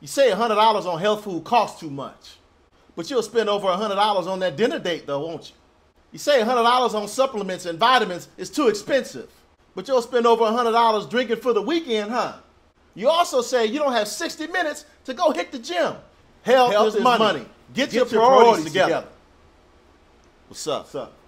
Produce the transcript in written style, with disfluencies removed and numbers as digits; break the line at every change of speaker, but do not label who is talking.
You say $100 on health food costs too much, but you'll spend over $100 on that dinner date though, won't you? You say $100 on supplements and vitamins is too expensive, but you'll spend over $100 drinking for the weekend, huh? You also say you don't have 60 minutes to go hit the gym. Health is money. Get your priorities together. What's up?